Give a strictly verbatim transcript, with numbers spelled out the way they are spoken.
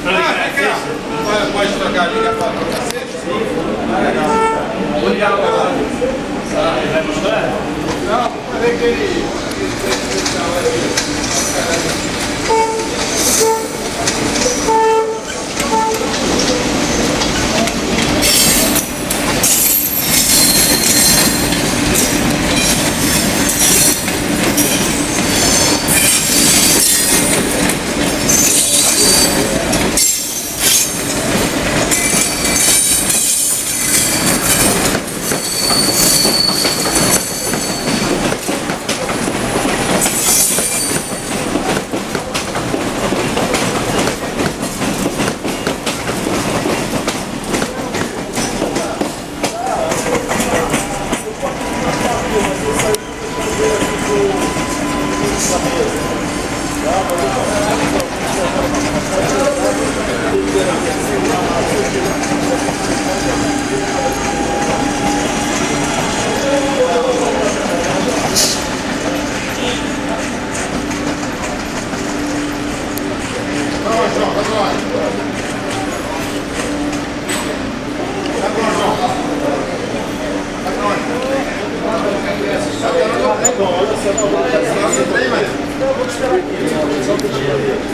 Ah, fica. Pode, pode trocar, liga para o cacete? Sim. Legal. Vou ligar para lá. Ele vai mostrar? Não, vou ver que ele... Olha, você não vai. Eu vou te esperar aqui.